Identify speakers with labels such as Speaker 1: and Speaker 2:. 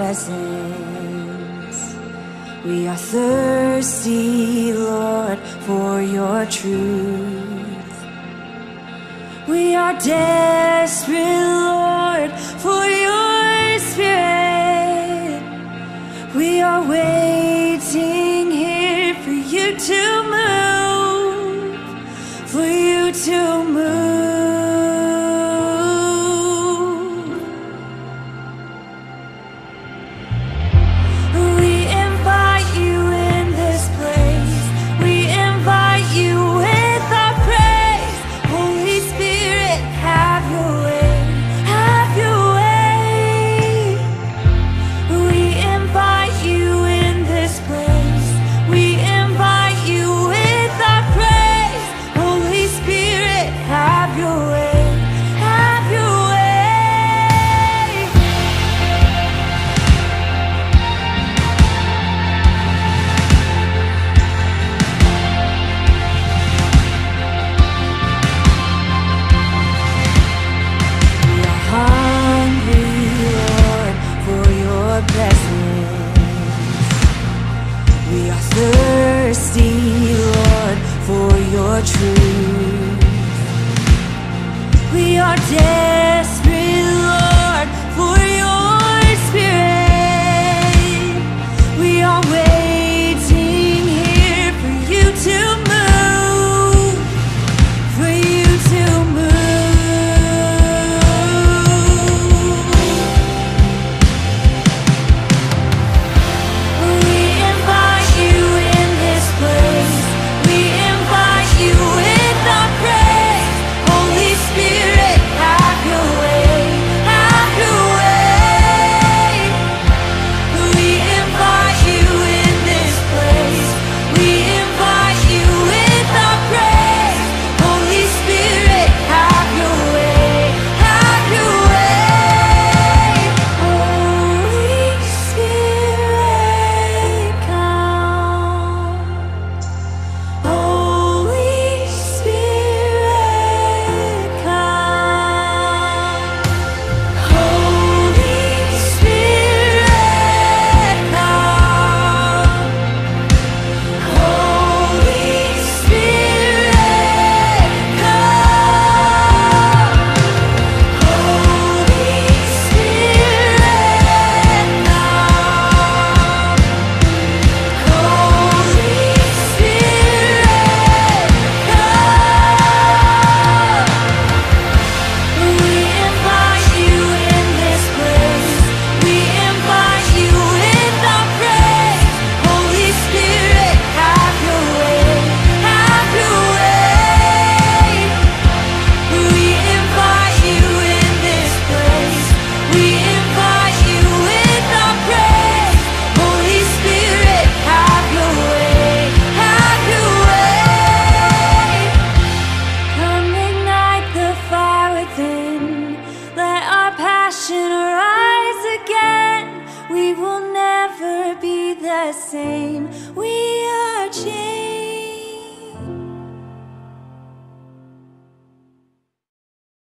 Speaker 1: presence. We are thirsty, Lord, for your truth. We are desperate, Lord, for your spirit. We are waiting here for you to move, for you to move. We invite you in this place. We invite you with our praise. Holy Spirit, have your way, have your way. We invite you in this place. We invite you with our praise. Holy Spirit, have your way, have your way. We are hungry, Lord, for your presence. We are thirsty, Lord, for your truth. We are desperate, Lord, for your spirit. We are waiting here for you to move, for you to move. We invite you in this place. We invite you with our praise. Holy Spirit, have your way, have your way. We invite you in this place. We invite you with our praise. Holy Spirit, have your way, have your way. Holy Spirit, come. Holy Spirit, come. Holy Spirit, come. Holy Spirit, come. Holy Spirit, come. We invite you in this place. We invite you with our praise. Holy Spirit, have your way, have your way. We invite you in this place. We invite you with our praise. Holy Spirit, have your way, have your way. Come ignite the fire within. Let our passion rise again. We will never be the same.